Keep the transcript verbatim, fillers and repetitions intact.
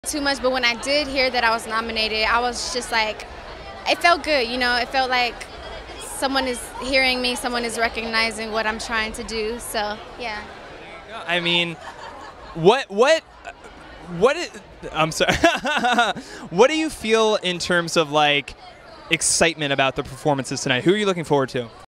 Too much, but when I did hear that I was nominated, I was just like, it felt good, you know, it felt like someone is hearing me, someone is recognizing what I'm trying to do, so yeah. I mean, what, what, what, is, I'm sorry, what do you feel in terms of like excitement about the performances tonight? Who are you looking forward to?